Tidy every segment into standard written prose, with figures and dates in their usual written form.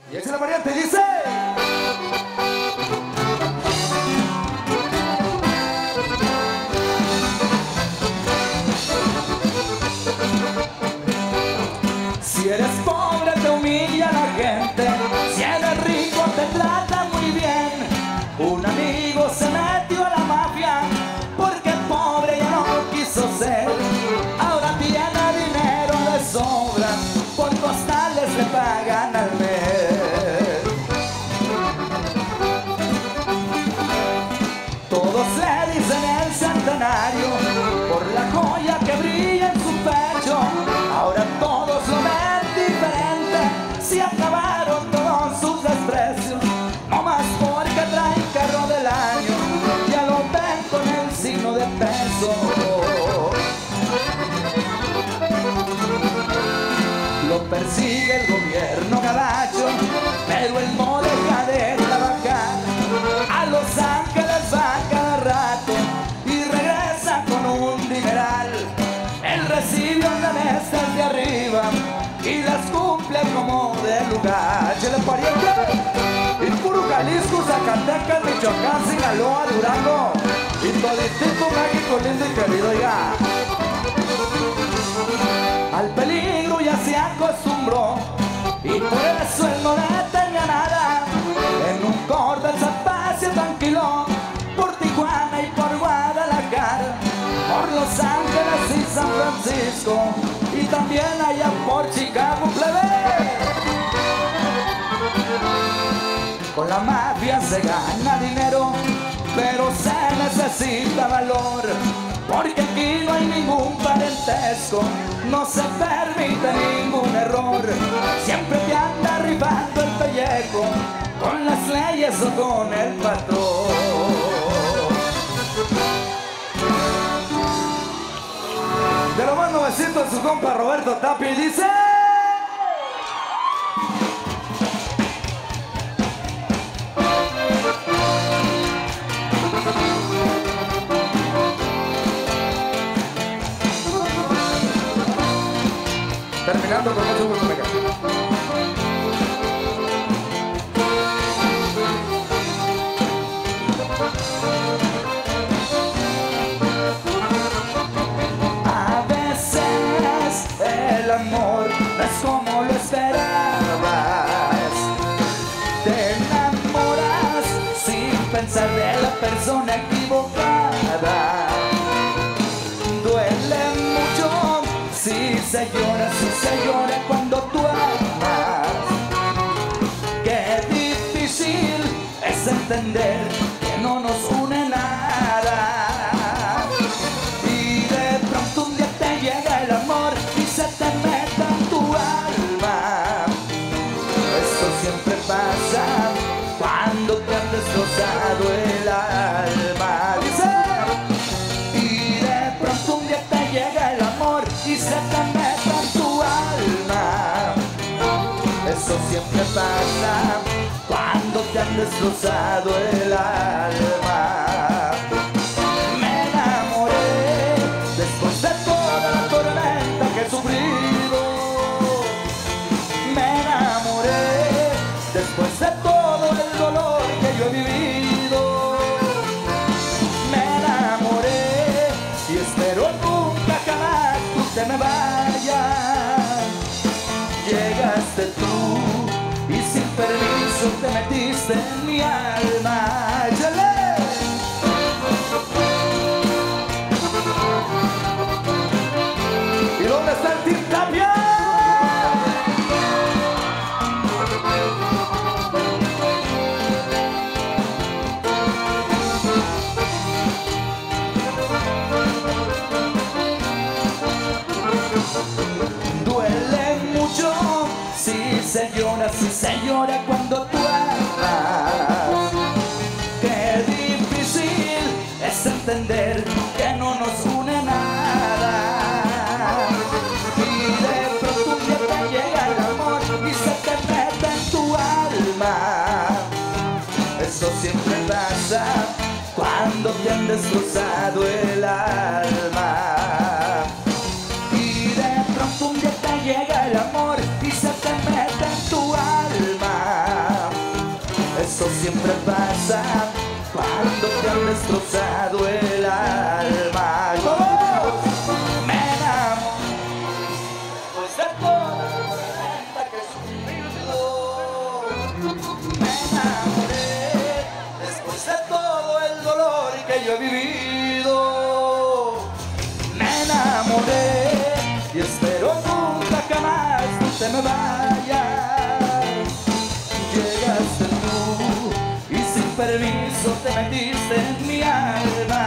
Y esa es la variante, dice. Si eres pobre te humilla la gente, si eres rico te trata muy bien. Un amigo se metió a la mafia porque el pobre ya no quiso ser. Ahora tiene dinero de sobra, por costales le pagan al mes. Todos le dicen el centenario por la joya que brilla en su pecho. Ahora todos lo ven diferente, se acabaron todos sus desprecios. No más porque trae carro del año, ya lo ven con el signo de peso. Lo persigue el gobierno gabacho, pero él no deja de trabajar. A Los Ángeles va cada rato y regresa con un dineral. Él recibe órdenes de arriba y las cumple como de lugar. Se le pariente y puro Jalisco, Zacatecas, Michoacán, Sinaloa, Durango y toditito México lindo y querido ya. Al peligro ya se acostumbró y por eso él no detenía nada. En un Corvette se pasea tranquilo por Tijuana y por Guadalajara, por Los Ángeles y San Francisco y también allá por Chicago, plebe. Con la mafia se gana dinero, pero se necesita valor, porque aquí no hay ningún parentesco, no se permite ningún error. Siempre te anda rifando el pellejo, con las leyes o con el patrón. De lo más nuevecito de su compa Roberto Tapia y dice... Terminando con mucho gusto, venga. A veces el amor no es como lo esperabas. Te enamoras sin pensar de la persona equivocada. Duele mucho si se llora cuando tú amas. Qué difícil es entender que no nos une nada. Y de pronto un día te llega el amor y se te mete en tu alma. Eso siempre pasa cuando te han destrozado el alma. Dice, y de pronto un día te llega el amor y se te mete en tu alma. Eso siempre pasa cuando te han destrozado el alma. Me enamoré después de toda la tormenta que he sufrido. Me enamoré después de todo el dolor que yo he vivido. Me enamoré y espero nunca jamás tú te me vayas. Llegaste tú y sin permiso te metiste en mi alma. ¡Échale! ¿Y dónde está el Team Tapia? Duele mucho si se llora cuando tú amas. Qué difícil es entender que no nos une nada. Y de pronto un día te llega el amor y se te mete en tu alma. Eso siempre pasa cuando te han destrozado el alma. Y de pronto un día te llega el amor y se te mete en tu alma. siempre pasa cuando te han destrozado el alma. ¡Todos! Me enamoré pues de toda la tormenta que he sufrido. Me enamoré después de todo el dolor que yo he vivido. Me enamoré y espero nunca jamás te me vayas. Llegaste tú y sin permiso te metiste en mi alma.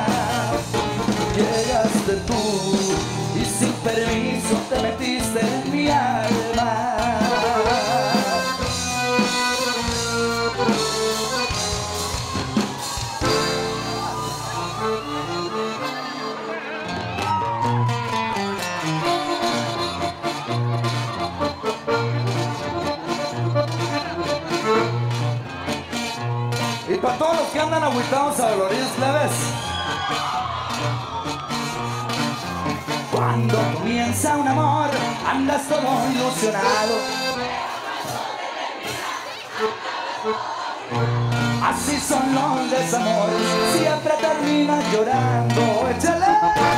Llegaste tú y sin permiso te metiste en mi alma. Y para todos los que andan agüitados a doloridos leves, cuando comienza un amor, andas todo ilusionado. Así son los desamores, siempre terminas llorando. ¡Échale!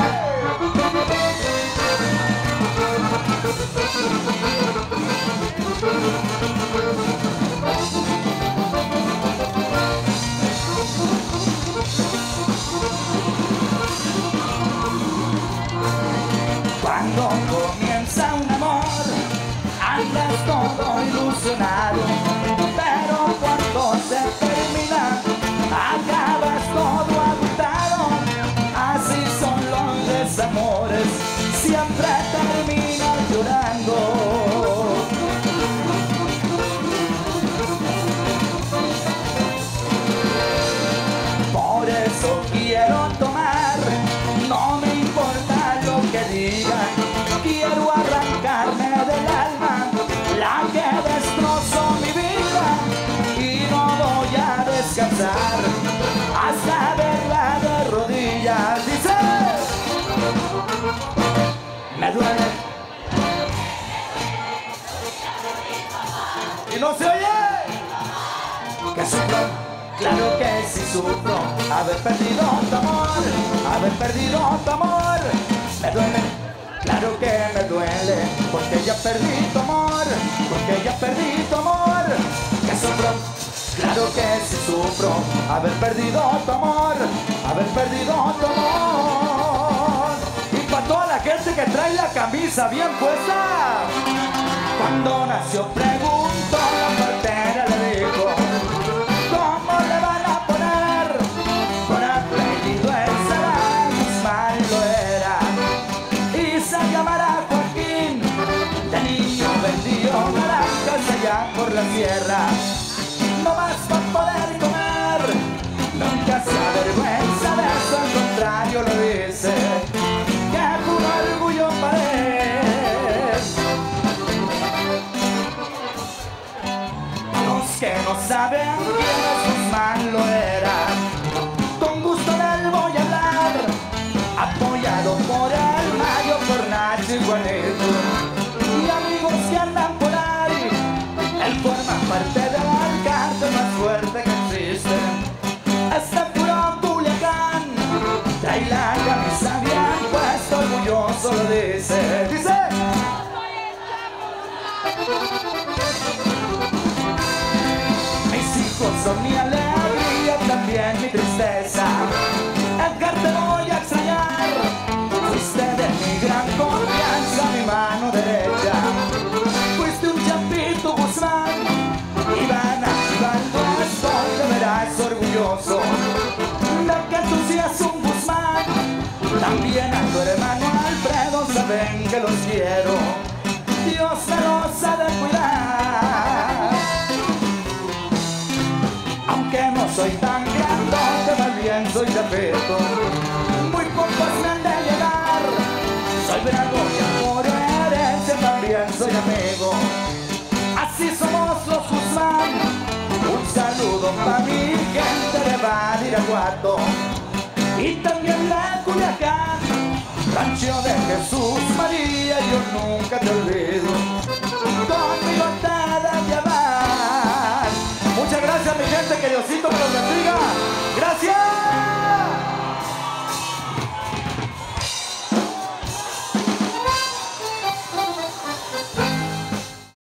Cuando comienza un amor, andas todo ilusionado, pero cuando se termina, acabas todo agotado. Así son los desamores, siempre terminas llorando. Por eso quiero tomar, no me importa lo que digan, quiero arrancarme del alma la que destrozó mi vida y no voy a descansar hasta verla de rodillas. Dice, me duele y no se oye que sufro. Claro que sí sufro, haber perdido tu amor, haber perdido tu amor. Me duele, claro que me duele, porque ya perdí tu amor, porque ya perdí tu amor. Que sufro, claro que sí sufro, haber perdido tu amor, haber perdido tu amor. Y para toda la gente que trae la camisa bien puesta, cuando nació pregunto, la partera le dijo, ¿cómo le van a poner? Con apellido el Salas, Guzmán lo era. Y se llamará Joaquín, de niño vendió naranjas allá por la sierra. No más para poder comer, nunca se avergüenza de eso, al contrario lo dice, que puro orgullo para él. Los que no saben quién es Guzmán lo era, con gusto de él voy a hablar, apoyado por el Mayo, por Nacho y Juanito, y amigos que andan por ahí, él forma parte del cártel más fuerte que existe. Este puro Culiacán trae la camisa bien puesta, orgulloso lo dice. Dice, mis hijos son mi alegría, también mi tristeza. Edgar, te voy a extrañar, fuiste de mi gran confianza, mi mano derecha. Fuiste un Champito Guzmán, Iván activando estoy, te verás orgulloso de que tú seas un Guzmán. También a tu hermano Alfredo saben que los quiero, Dios me los ha de cuidar. Aunque no soy tan grandote, más bien soy chapeto, muy pocos me han de llegar. Soy bravo y por herencia también soy amigo. Así somos los Guzmán. Un saludo para mi gente de Badiraguato y también de Culiacán, rancho de Jesús María, yo nunca te olvido, conmigo te de llevar. Muchas gracias, mi gente. Imagínense que Diosito me los bendiga.